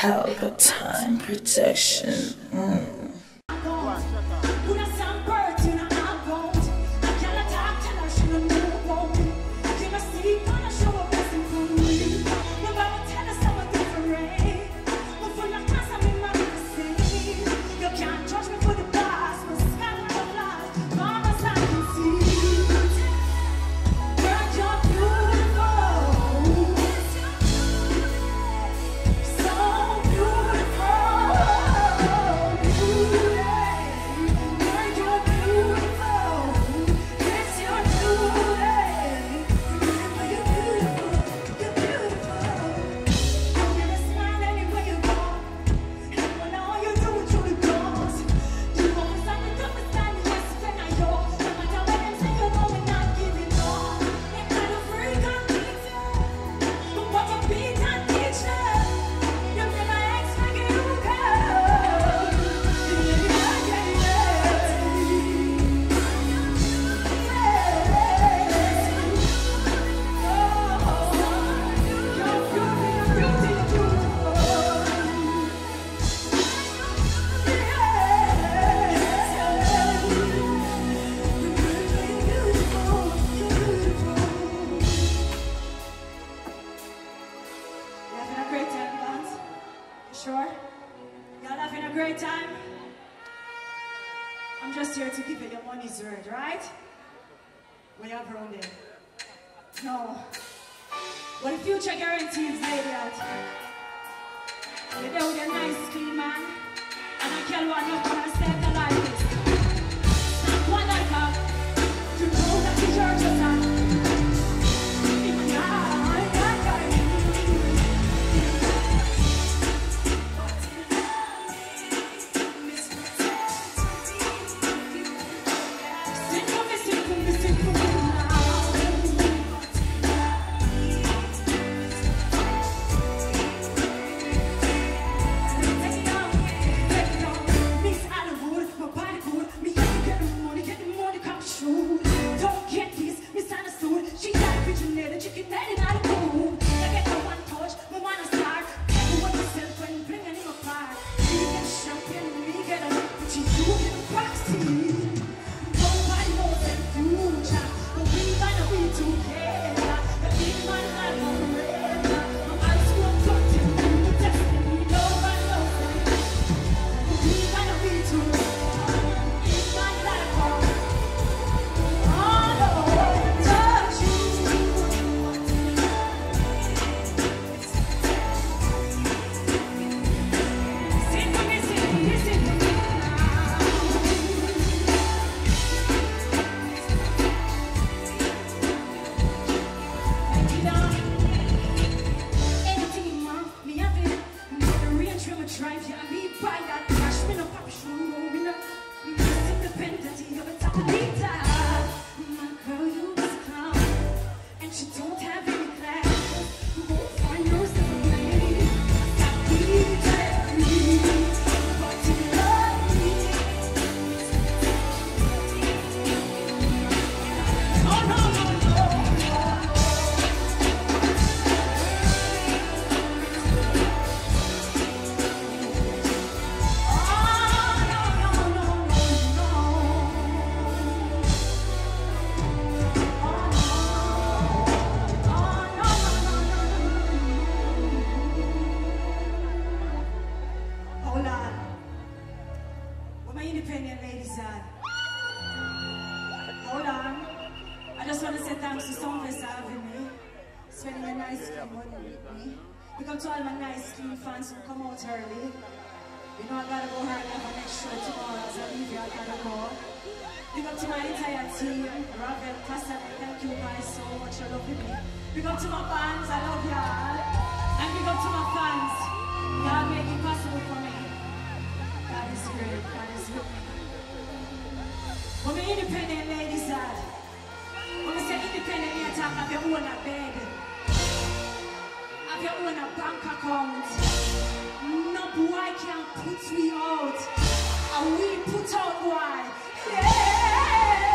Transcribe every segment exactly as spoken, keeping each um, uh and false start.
Pelpa time protection. Mm. Sure? Y'all having a great time? I'm just here to give you your money's worth, right? We have around there. No. What the future guarantees, lady out. You're there with a nice clean man, and I can't want nothing to save the life. One I have to know that the church is on. You know I gotta go hard on my next show tomorrow, so I leave you, I gotta go. Big up to my entire team, Ravel, Pastor, thank you guys so much for loving me. Big up to my fans, I love y'all. And big up to my fans, y'all make it possible for me. God is great, God is with me. When we independent ladies are, when we say independent, you talk of your own bed, of your own bank account. No boy can put me out, and we put out boy. Yeah.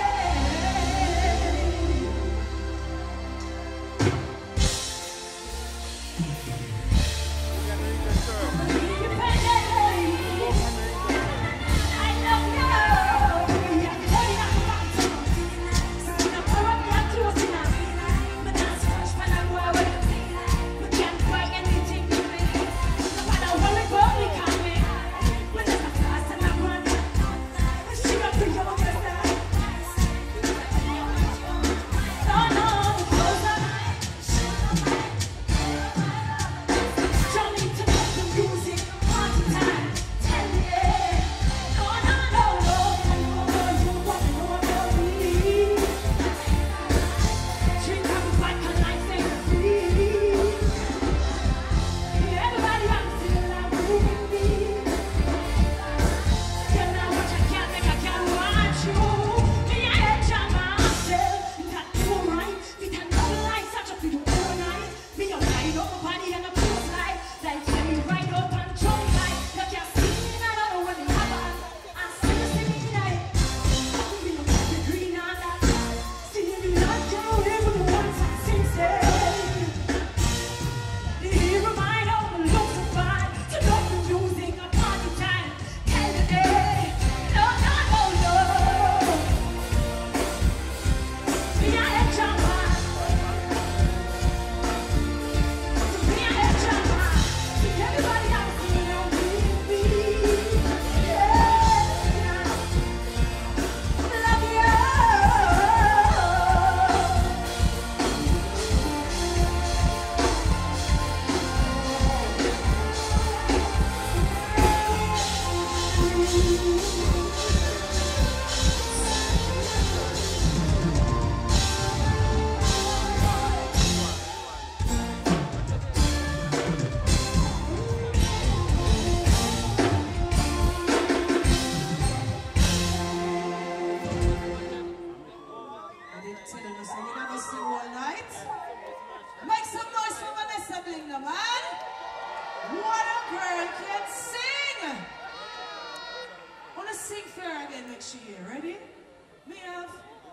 she here. Ready? Me have.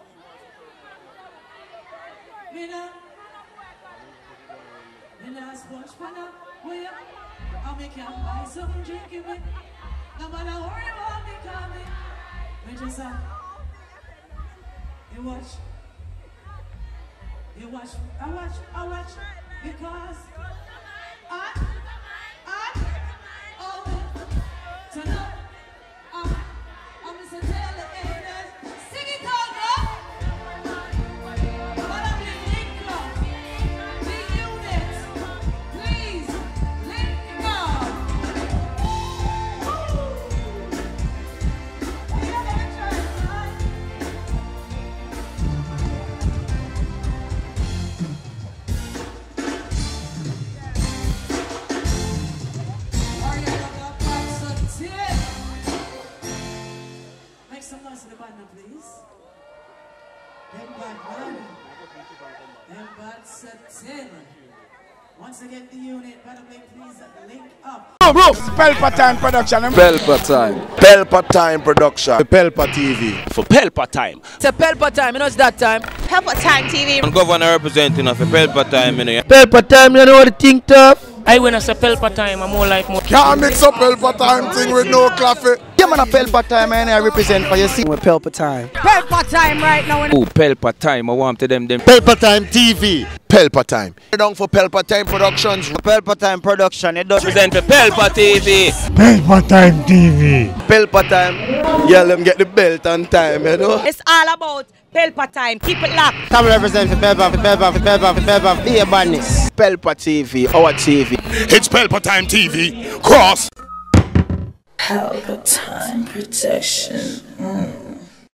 Me now. Me now sponge for now. Where? I'll make you buy some drink in me. No matter where you want me coming. We just uh, you watch. You watch. I watch. I watch. Because I, I, oh, turn up. I, I'm just a tell the haters. Sing it out, bro. But I'm in link up. Big unit. Please, link up. Yeah, let me try it, right? Make some noise in the band now, please. Them bad man. Them bad satin. Once again, the unit, Vanessa Bling, please link up. Bro, bro, Pelpa Time Production. Pelpa Time. Pelpa Time Production. Pelpa T V. For Pelpa Time. It's a Pelpa Time, you know it's that time. Pelpa Time T V. I'm governor representing of Pelpa Time. You know. Pelpa Time, you know what I think tough? I when I say Pelpa Time, I'm more like more. Can't mix up Pelpa Time thing with no coffee. Yeah, man, a Pelpa Time, and I represent for you. See, with Pelpa Time. Pelpa Time right now. Oh, Pelpa Time. I want to them them. Pelpa Time T V. Pelpa Time. Down for Pelpa Time Productions. Pelpa Time Production. It does Represent for Pelpa T V. Pelpa Time T V. Pelpa Time. Yeah, let them get the belt on time, you know. It's all about Pelpa Time. Keep it locked. Come represent for Pelpa, for Pelpa, for Pelpa, for Pelpa. Be a badness. Pelpa T V, our T V. It's Pelpa Time T V. Cross. Pelpa Time protection. Mm.